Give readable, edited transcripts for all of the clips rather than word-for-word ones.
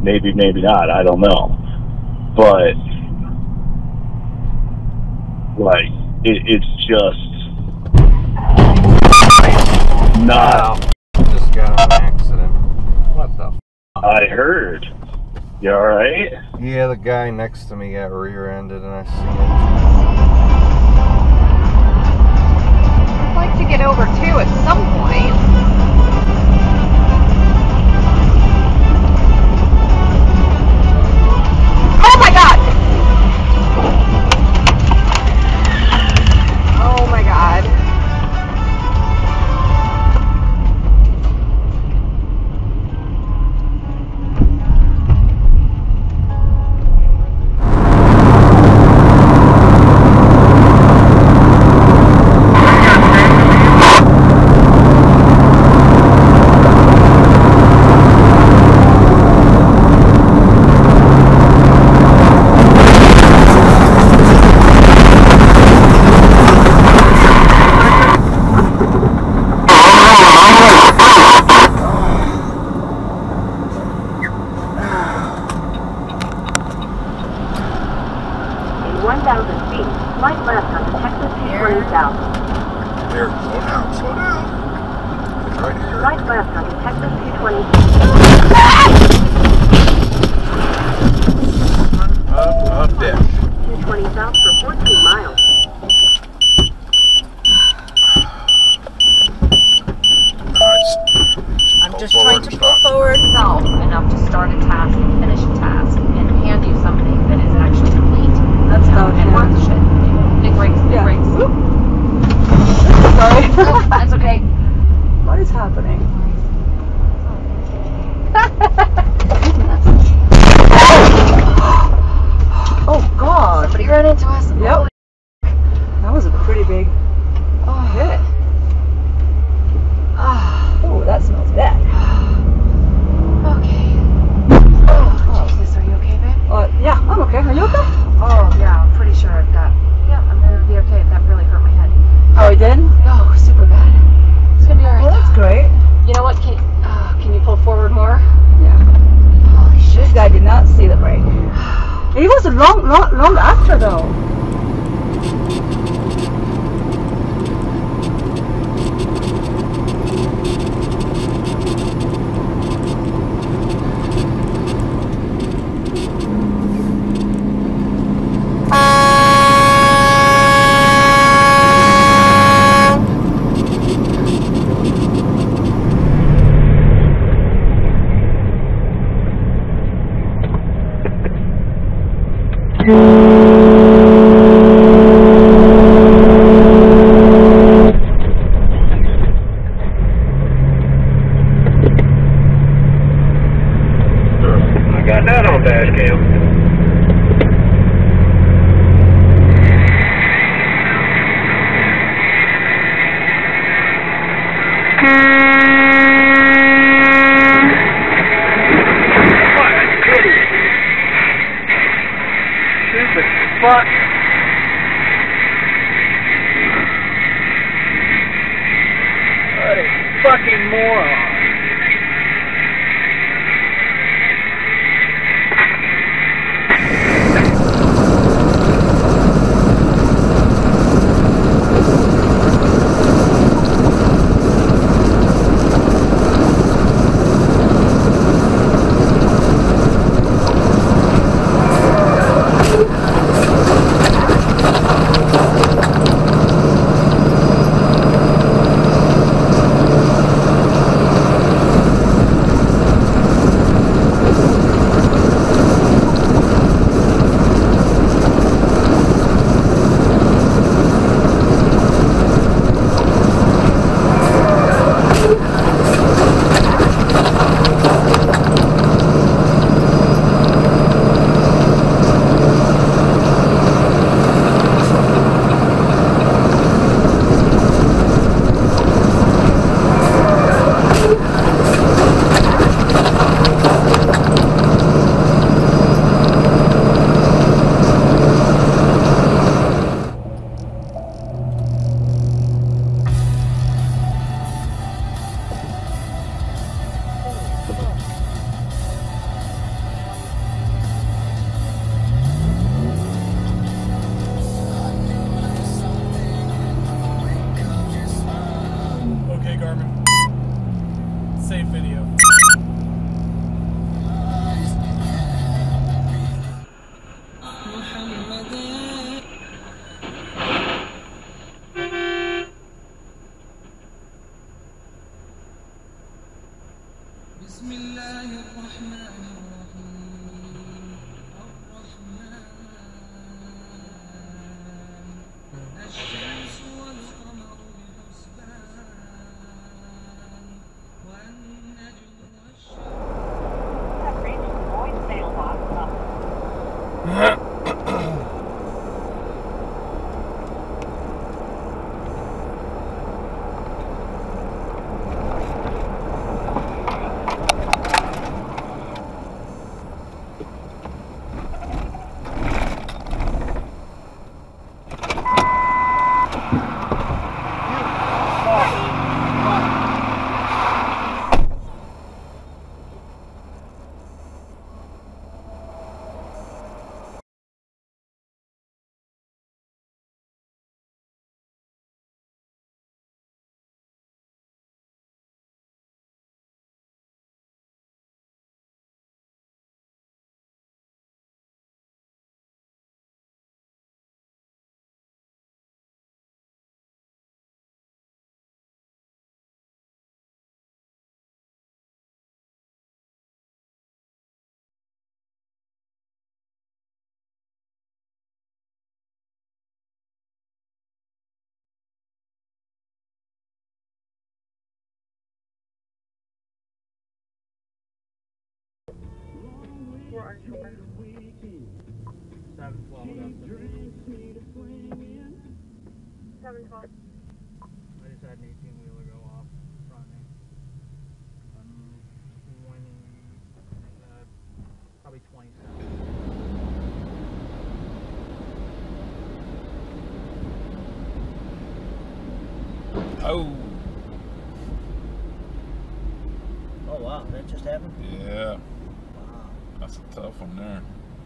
maybe, maybe not. I don't know. But, like, it's just not. Wow. Just got in an accident. What the f? I heard. You alright? Yeah, the guy next to me got rear-ended and I see it. I'd like to get over too at some point. Oh my god! Oh my god. Here, slow down, slow down. It's right here. Right left on Detective 220. Up, dash. 220 south for 14 miles. I'm just trying to pull forward self enough to start a task and finish a task and hand you something that is actually complete. That's not and worth the shit. Big breaks, big breaks. Sorry. That's okay. What is happening? Oh god. Somebody ran into us. Yep. That was a pretty big hit. Oh, that smells bad. Okay. Oh, Jesus, are you okay, babe? Yeah, I'm okay. Are you okay? Oh, yeah, I'm pretty sure that. Yeah, I'm gonna be okay. That really hurt my head. Oh, he did? Oh, super bad. It's gonna be alright. Oh, that's great. You know what? Can you pull forward more? Yeah. Holy shit. This guy did not see the break. He was long after though. Fuck. What a fucking moron. We're unsure. 712 712. I just had an 18-wheeler go off front end. 20, probably 27. Oh. Oh wow, that just happened? Yeah. Wow. That's a tough one there.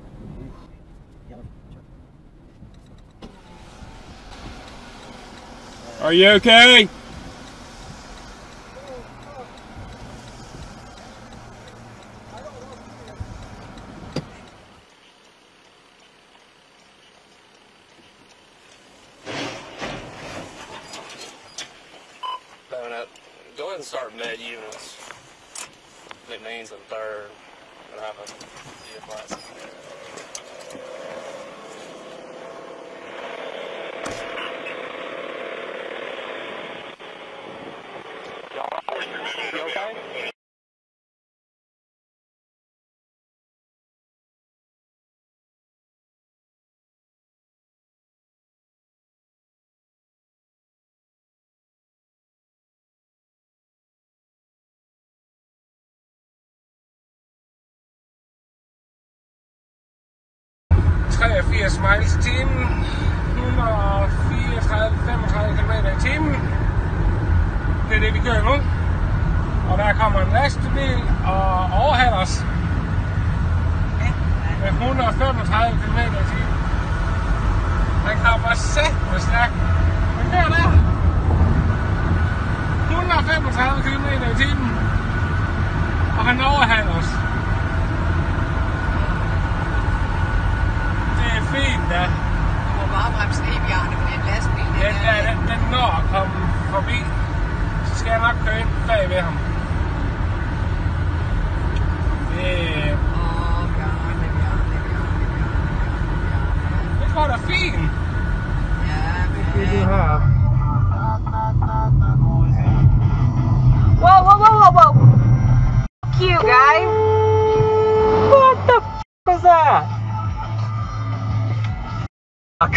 Are you okay? Go ahead and start med units. McNean's in third. And I have a vehicle accident. You okay? miles i timen, 134-35 km i timen. Det er det, vi kører nu. Og der kommer en lastbil og overhaler os med 135 km i timen. Den kommer sættende stærkt. Den kører der. 135 km i timen. Og han overhaler os. Det er fint, da. Du må bare bremse ned, Bjarne, med en lastbil. Ja, den når at komme forbi. Så skal jeg nok køre ind bag ved ham. Det... Det går da fint. Ja, det er du her. Whoa, whoa, whoa, whoa, whoa! Fuck you, guy! What the f was that? Fuck.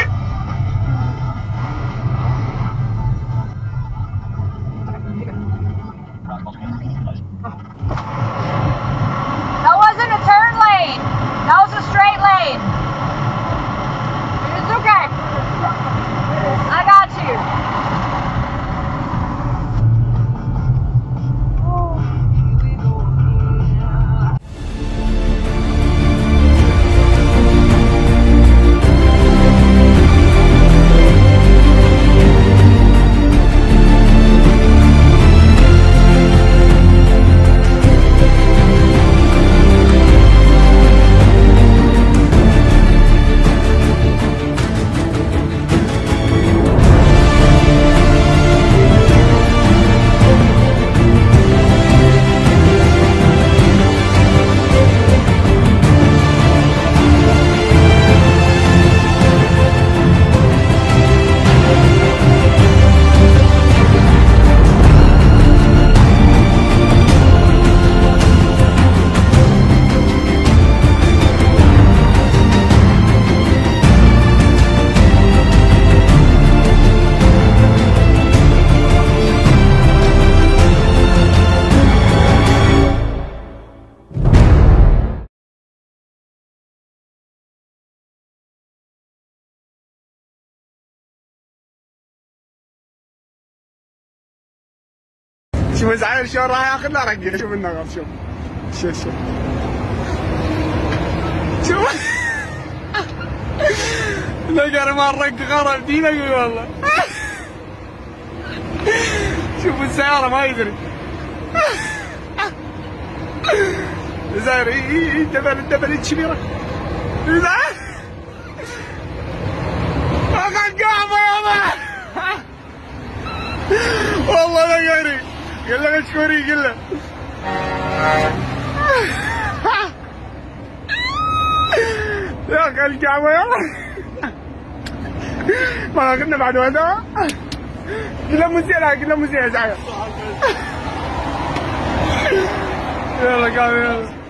That wasn't a turn lane. That was a straight lane. It's okay. I got you. شوف زعل شو راح ياخذنا رقي شوف النغر شوف شوف نقر ما الرق غرب دي نقول والله شوف السيارة ما يدري زاير الدبل الكبيرة زاير اخذ قاعدة يابا والله لا قاري قل له مشكوري قل له يا اخي القهوه ما اخذنا بعد هذا قل له مزيانه زعل يلا قهوه يلا